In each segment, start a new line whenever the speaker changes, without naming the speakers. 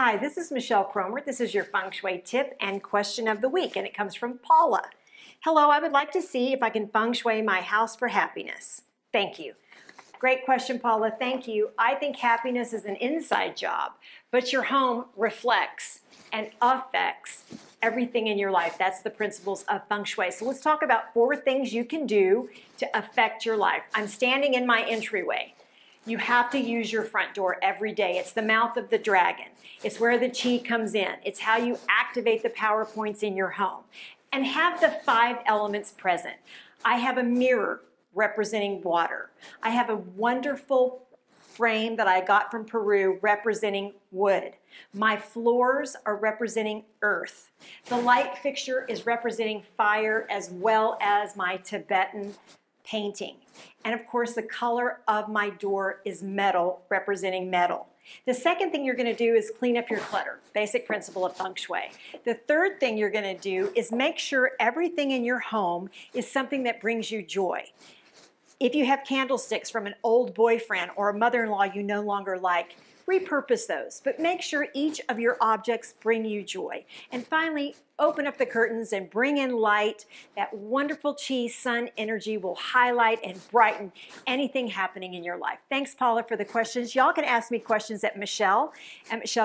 Hi, this is Michelle Cromer. This is your Feng Shui tip and question of the week, and it comes from Paula. Hello, I would like to see if I can Feng Shui my house for happiness. Thank you. Great question, Paula. Thank you. I think happiness is an inside job, but your home reflects and affects everything in your life. That's the principles of Feng Shui. So let's talk about 4 things you can do to affect your life. I'm standing in my entryway. You have to use your front door every day. It's the mouth of the dragon. It's where the chi comes in. It's how you activate the power points in your home. And have the 5 elements present. I have a mirror representing water. I have a wonderful frame that I got from Peru representing wood. My floors are representing earth. The light fixture is representing fire, as well as my Tibetan painting. And of course, the color of my door is metal, representing metal. The second thing you're going to do is clean up your clutter, basic principle of Feng Shui. The third thing you're going to do is make sure everything in your home is something that brings you joy. If you have candlesticks from an old boyfriend or a mother-in-law you no longer like, repurpose those, but make sure each of your objects bring you joy. And finally, open up the curtains and bring in light. That wonderful chi sun energy will highlight and brighten anything happening in your life. Thanks, Paula, for the questions. Y'all can ask me questions at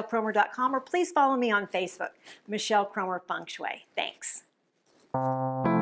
michelle@michellekromer.com, or please follow me on Facebook, Michelle Cromer Feng Shui. Thanks.